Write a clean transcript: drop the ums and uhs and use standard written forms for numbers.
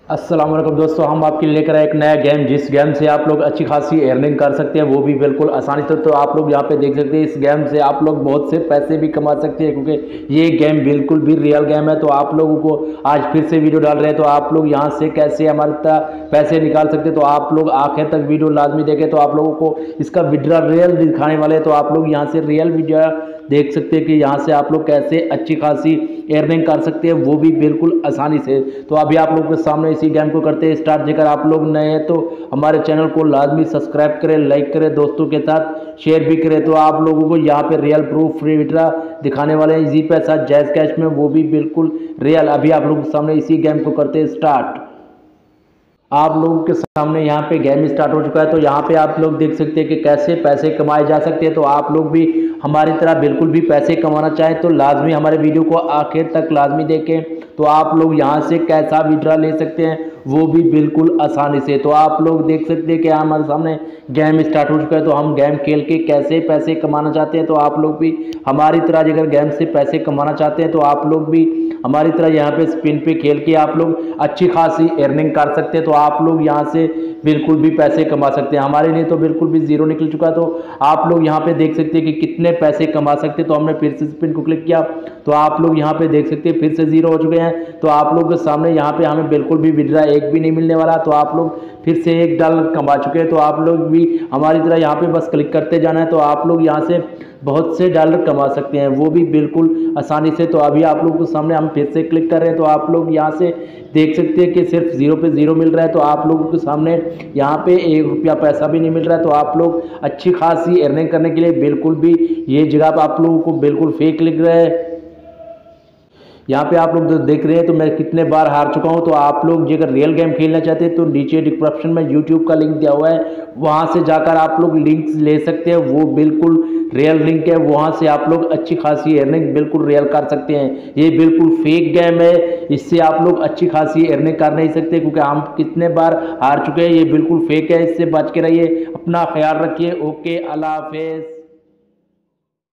अस्सलाम वालेकुम दोस्तों, हम आपके लिए लेकर आए एक नया गेम जिस गेम से आप लोग अच्छी खासी अर्निंग कर सकते हैं, वो भी बिल्कुल आसानी से। तो आप लोग यहाँ पे देख सकते हैं, इस गेम से आप लोग बहुत से पैसे भी कमा सकते हैं, क्योंकि ये गेम बिल्कुल भी रियल गेम है। तो आप लोगों को आज फिर से वीडियो डाल रहे हैं, तो आप लोग यहाँ से कैसे हमारे पैसे निकाल सकते हैं, तो आप लोग आखिर तक वीडियो लाजमी देखें। तो आप लोगों को इसका विड्रॉ रियल दिखाने वाले हैं, तो आप लोग यहाँ से रियल वीडियो देख सकते हैं कि यहाँ से आप लोग कैसे अच्छी खासी अर्निंग कर सकते हैं, वो भी बिल्कुल आसानी से। तो अभी आप लोगों के सामने इसी गेम को करते हैं स्टार्ट। जेकर आप लोग नए हैं तो हमारे चैनल को लाजमी सब्सक्राइब करें, लाइक करें, दोस्तों के साथ शेयर भी करें। तो आप लोगों को यहाँ पे रियल प्रूफ फ्री विड्रॉ दिखाने वाले हैं, इजी पैसा जैज कैश में, वो भी बिल्कुल रियल। अभी आप लोगों के सामने इसी गेम को करते हैं स्टार्ट। आप लोगों के सामने यहाँ पे गेम स्टार्ट हो चुका है। तो यहाँ पे आप लोग देख सकते हैं कि कैसे पैसे कमाए जा सकते हैं। तो आप लोग भी हमारी तरह बिल्कुल भी पैसे कमाना चाहें तो लाजमी हमारे वीडियो को आखिर तक लाजमी देखें। तो आप लोग यहाँ से कैसा विड्रॉ ले सकते हैं, वो भी बिल्कुल आसानी से। तो आप लोग देख सकते हैं कि हमारे सामने गेम स्टार्ट हो चुका है। तो हम गेम खेल के कैसे पैसे कमाना चाहते हैं, तो आप लोग भी हमारी तरह अगर गेम से पैसे कमाना चाहते हैं तो आप लोग भी हमारी तरह यहाँ पे स्पिन पे खेल के आप लोग अच्छी खासी अर्निंग कर सकते हैं। तो आप लोग यहाँ से बिल्कुल भी पैसे कमा सकते हैं। हमारे लिए तो बिल्कुल भी जीरो निकल चुका है। तो आप लोग यहाँ पे देख सकते हैं कि कितने पैसे कमा सकते हैं। तो हमने फिर से स्पिन को क्लिक किया, तो आप लोग यहाँ पे देख सकते हैं फिर से जीरो हो चुके हैं। तो आप लोग के सामने यहाँ पे हमें बिल्कुल भी विड्रॉ एक भी नहीं मिलने वाला। तो आप लोग फिर से $1 कमा चुके हैं। तो आप लोग भी हमारी तरह यहाँ पे बस क्लिक करते जाना है। तो आप लोग यहाँ से बहुत से डॉलर कमा सकते हैं, वो भी बिल्कुल आसानी से। तो अभी आप लोगों के सामने हम फिर से क्लिक कर रहे हैं। तो आप लोग यहाँ से देख सकते हैं कि सिर्फ जीरो पे जीरो मिल रहा है। तो आप लोगों के सामने यहाँ पे ₹1 पैसा भी नहीं मिल रहा है। तो आप लोग अच्छी खासी अर्निंग करने के लिए बिल्कुल भी ये जगह आप लोगों को बिल्कुल फेक लग रहा है। यहाँ पे आप लोग देख रहे हैं तो मैं कितने बार हार चुका हूँ। तो आप लोग अगर रियल गेम खेलना चाहते हैं तो नीचे डिस्क्रिप्शन में यूट्यूब का लिंक दिया हुआ है, वहाँ से जाकर आप लोग लिंक्स ले सकते हैं, वो बिल्कुल रियल लिंक है। वहाँ से आप लोग अच्छी खासी अर्निंग बिल्कुल रियल कर सकते हैं। ये बिल्कुल फेक गेम है, इससे आप लोग अच्छी खासी अर्निंग कर नहीं सकते, क्योंकि हम कितने बार हार चुके हैं। ये बिल्कुल फेक है, इससे बच के रहिए, अपना ख्याल रखिए। ओके, अल्लाह हाफिज़।